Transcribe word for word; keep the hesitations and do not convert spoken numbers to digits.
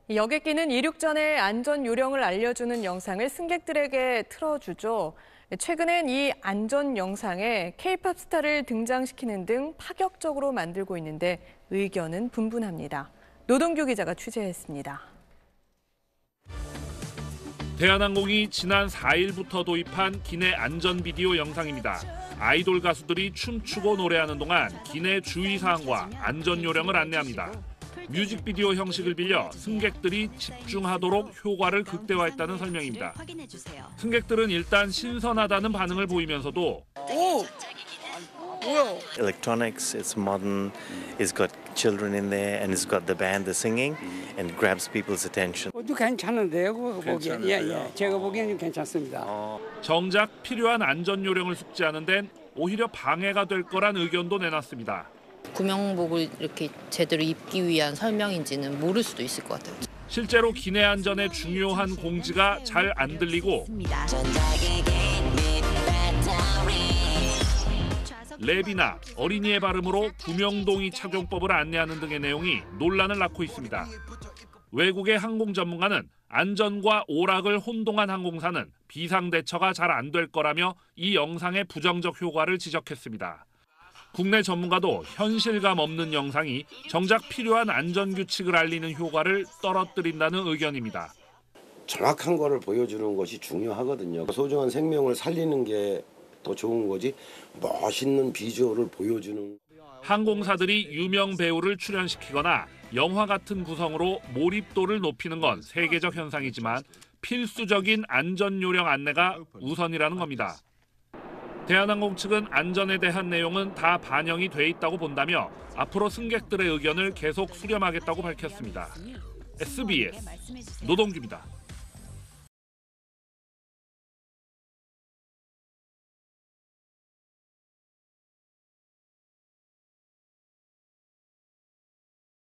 여객기는 이륙 전에 안전 요령을 알려주는 영상을 승객들에게 틀어주죠. 최근엔 이 안전 영상에 케이팝 스타를 등장시키는 등 파격적으로 만들고 있는데 의견은 분분합니다. 노동규 기자가 취재했습니다. 대한항공이 지난 사 일부터 도입한 기내 안전 비디오 영상입니다. 아이돌 가수들이 춤추고 노래하는 동안 기내 주의사항과 안전 요령을 안내합니다. 뮤직비디오 형식을 빌려 승객들이 집중하도록 효과를 극대화했다는 설명입니다. 승객들은 일단 신선하다는 반응을 보이면서도 오! 뭐야? Electronics, it's modern, it's got children in there and it's got the band, the singing and grabs people's attention. 도 괜찮은데요, 그거 보기엔. 예, 예. 제가 보기에는 괜찮습니다. 어... 정작 필요한 안전 요령을 숙지하는 데는 오히려 방해가 될 거란 의견도 내놨습니다. 구명복을 이렇게 제대로 입기 위한 설명인지는 모를 수도 있을 것 같아요. 실제로 기내 안전의 중요한 공지가 잘 안 들리고 랩이나 어린이의 발음으로 구명동의 착용법을 안내하는 등의 내용이 논란을 낳고 있습니다. 외국의 항공 전문가는 안전과 오락을 혼동한 항공사는 비상대처가 잘 안 될 거라며 이 영상의 부정적 효과를 지적했습니다. 국내 전문가도 현실감 없는 영상이 정작 필요한 안전규칙을 알리는 효과를 떨어뜨린다는 의견입니다. 정확한 거를 보여주는 것이 중요하거든요. 소중한 생명을 살리는 게 더 좋은 거지 멋있는 비주얼을 보여주는. 항공사들이 유명 배우를 출연시키거나 영화 같은 구성으로 몰입도를 높이는 건 세계적 현상이지만 필수적인 안전 요령 안내가 우선이라는 겁니다. 대한항공 측은 안전에 대한 내용은 다 반영이 돼 있다고 본다며 앞으로 승객들의 의견을 계속 수렴하겠다고 밝혔습니다. 에스비에스 노동규입니다.